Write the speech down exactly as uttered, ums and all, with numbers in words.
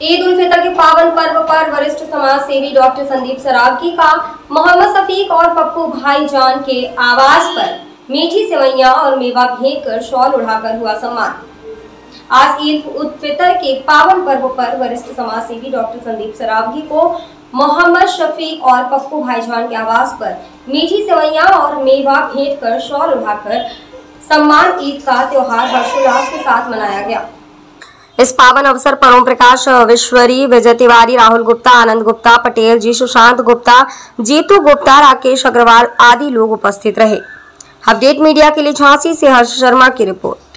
ईद उल फितर के पावन पर्व पर वरिष्ठ समाज सेवी डॉक्टर संदीप सरावगी का मोहम्मद शफीक और पप्पू भाईजान के आवास पर मीठी सेवैयां और मेवा भेंट कर शॉल उड़ाकर हुआ सम्मान। आज ईद उल फितर के पावन पर्व पर वरिष्ठ समाज सेवी डॉक्टर संदीप सरावगी को मोहम्मद शफीक और पप्पू भाईजान के आवास पर मीठी सेवैयां और मेवा भेंट कर शॉल उड़ाकर सम्मान। ईद का त्योहार हर्षोल्लास के साथ मनाया गया। इस पावन अवसर पर ओम प्रकाश विश्वरी, विजय तिवारी, राहुल गुप्ता, आनंद गुप्ता, पटेल जी, सुशांत गुप्ता, जीतू गुप्ता, राकेश अग्रवाल आदि लोग उपस्थित रहे। अपडेट मीडिया के लिए झांसी से हर्ष शर्मा की रिपोर्ट।